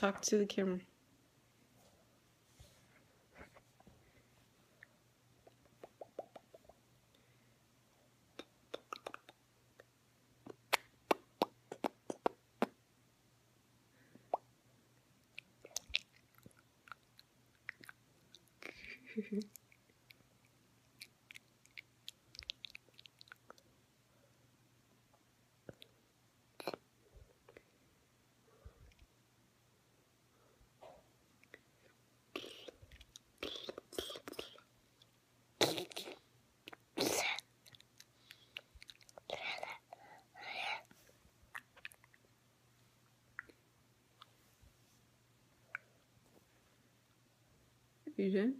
Talk to the camera. You done?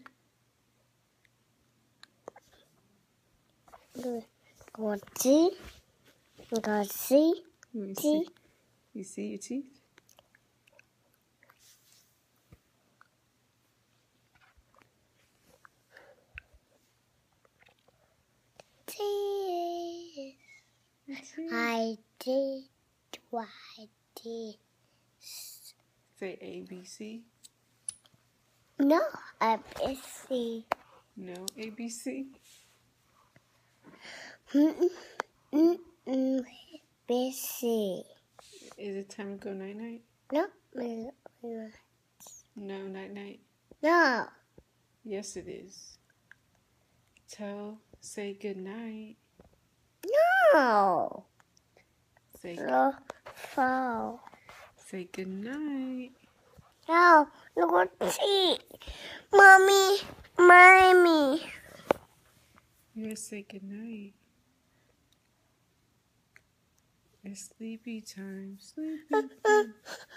Go see. Go see. Let me see. You see your teeth? I did what I did. Say ABC. No, ABC. No, ABC. Busy. Is it time to go night-night? No. No, night-night. No. Yes, it is. Say good night. No. Say No. No. Say good night. No. Look at see. Mommy. You gotta say good night. It's sleepy time. Sleepy time.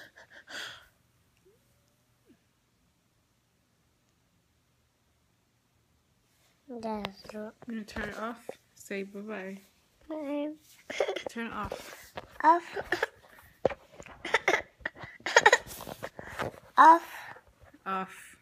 That's I'm gonna turn it off. Say bye-bye. right. Turn it off. Off. Off.